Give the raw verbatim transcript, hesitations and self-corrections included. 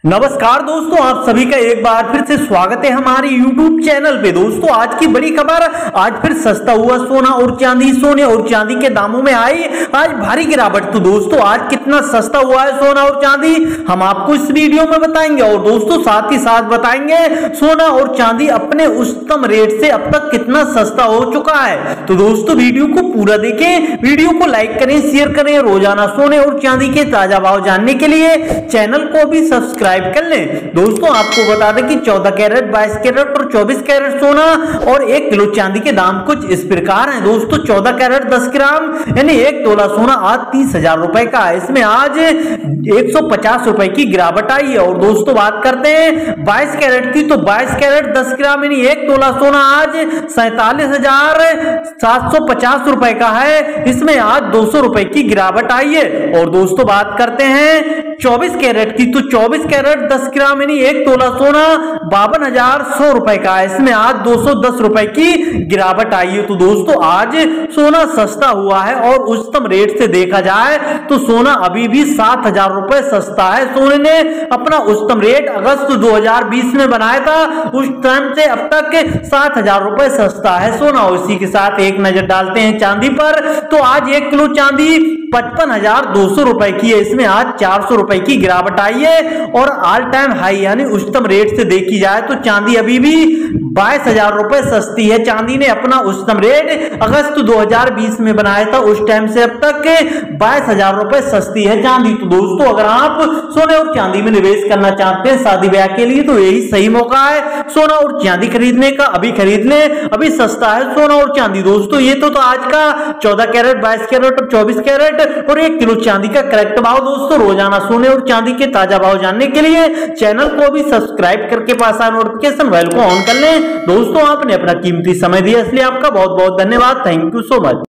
नमस्कार दोस्तों, आप सभी का एक बार फिर से स्वागत है हमारे यूट्यूब चैनल पे। दोस्तों आज की बड़ी खबर, आज फिर सस्ता हुआ सोना और चांदी। सोने और चांदी के दामों में आई आज भारी गिरावट। तो दोस्तों आज कितना सस्ता हुआ है सोना और चांदी, हम आपको इस वीडियो में बताएंगे। और दोस्तों साथ ही साथ बताएंगे सोना और चांदी अपने उच्चतम रेट से अब तक कितना सस्ता हो चुका है। तो दोस्तों वीडियो को पूरा देखें, वीडियो को लाइक करें, शेयर करें। रोजाना सोने और चांदी के ताजा भाव जानने के लिए चैनल को भी सब्सक्राइब कर लें। दोस्तों आपको बता दें कि चौदह कैरेट, बाईस कैरेट और चौबीस कैरेट सोना और एक किलो चांदी के दाम कुछ इस प्रकार हैं। दोस्तों चौदह कैरेट दस ग्राम यानी एक तोला सोना आज तीस हजार रुपए का है। इसमें आज एक सौ पचास रुपए की गिरावट आई है। और दोस्तों बात करते हैं बाईस कैरेट की, तो बाईस कैरेट दस ग्राम यानी एक तोला सोना आज सैतालीस हजार सात सौ पचास रुपए का है। इसमें आज दो सौ रुपए की गिरावट आई है। और दोस्तों बात करते हैं चौबीस कैरेट की, तो चौबीस कैरेट दस ग्राम यानी एक तोला सोना बावन हजार सौ रुपए का है। इसमें आज दो सौ दस रुपए की गिरावट आई है। तो दोस्तों आज सोना सस्ता हुआ है और उच्चतम रेट से देखा जाए तो सोना अभी भी सात हजार रुपए सस्ता है। सोने ने अपना उच्चतम रेट अगस्त दो हजार बीस में बनाया था, उस टाइम से अब तक सात हजार रुपए सस्ता है सोना। और इसी के साथ एक नजर डालते हैं चांदी पर, तो आज एक किलो चांदी पचपन हजार दो सौ रुपए की है। इसमें आज चार सौ रुपए की गिरावट आई है। और ऑल टाइम हाई यानी उच्चतम रेट से देखी जाए तो चांदी अभी भी बाईस हजार रुपए सस्ती है। चांदी ने अपना उच्चतम रेट अगस्त दो हजार बीस में बनाया था, उस टाइम से अब तक बाईस हजार रुपए सस्ती है चांदी। तो दोस्तों अगर आप सोने और चांदी में निवेश करना चाहते हैं शादी ब्याह के लिए, तो यही सही मौका है सोना और चांदी खरीदने का। अभी खरीद ले, अभी सस्ता है सोना और चांदी। दोस्तों ये तो, तो आज का चौदह कैरेट, बाईस कैरेट और चौबीस कैरेट और एक किलो चांदी का करेक्ट भाव। दोस्तों रोजाना सोने और चांदी के ताजा भाव जानने के लिए चैनल को भी सब्सक्राइब करके पास आ नोटिफिकेशन बेल को ऑन कर लें। दोस्तों आपने अपना कीमती समय दिया इसलिए आपका बहुत बहुत धन्यवाद। Thank you so much.